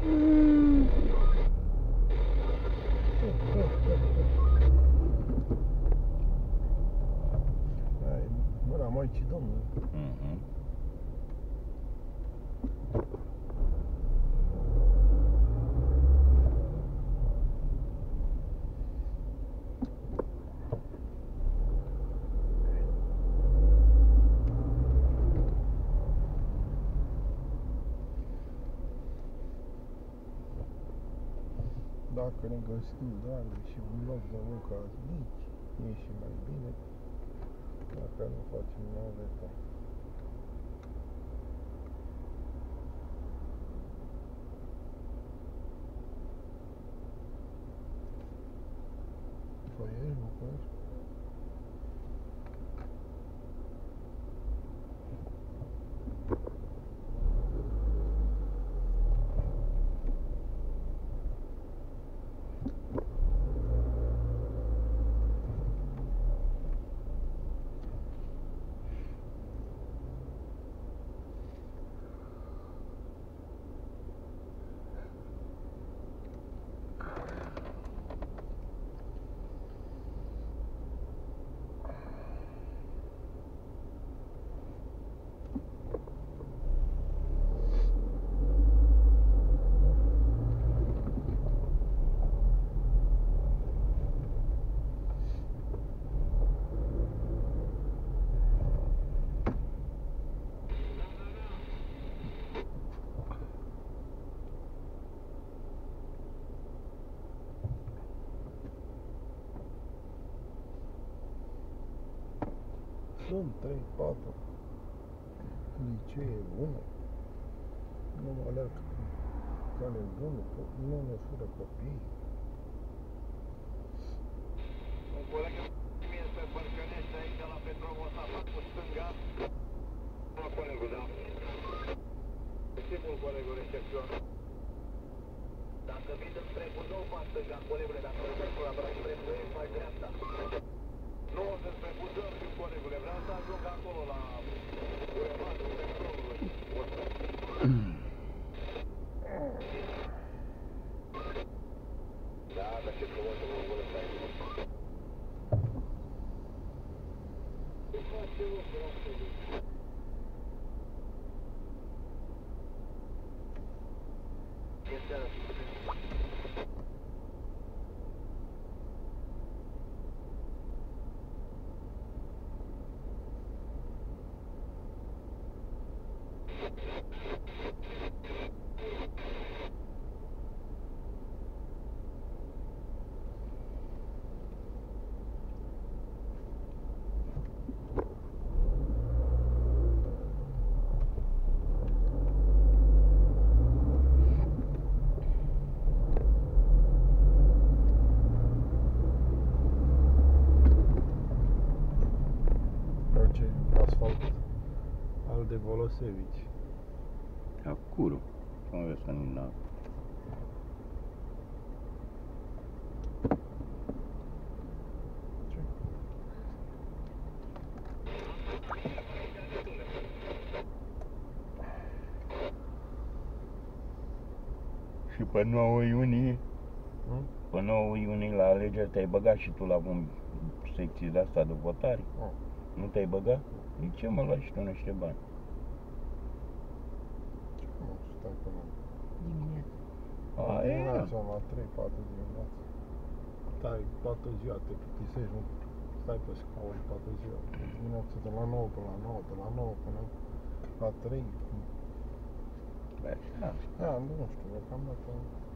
Mâna Maicii Domnului. Dacă ne găsim doar și un loc de muncă mici, e și mai bine dacă nu facem naveta. Păi ești București? Sunt 3-4 licee bune. Nu mă alerg ca nebunul, nu ne fură copiii. Un coleg mie pe Bărcănești aici la Petrovul s-a făcut cu stânga. Colegul, da. Simpul colegul recepțion. Dacă vii spre Buzău, faci stânga, colegule, dacă îl mergi la braț spre Buzău, faci dreapta. Nu o să spre Buzău, fiu colegule, vreau să ajung acolo la urematul petrolului. Da, dar ce frumos să mă îmbunătăți aici. Ce face locul astăzi? Ce seara? Asfalt al de Volosevici. Acuro. Cum vezi că nu n-a. Și pe 9 iunie, pe 9 iunie la alegeri te-ai băgat și tu la un secție de asta de votare? Nu te-ai băgat? De ce mă lași tu niște bani? Nu, stai până Dimineața. dimineața, la 3-4 dimineața. Stai toată ziua, te plictisești, nu stai pe scaun toată ziua. Dimineața de la 9 până la 9, de la 9 până la 3. Bă, așa. Da, nu știu, deocamdată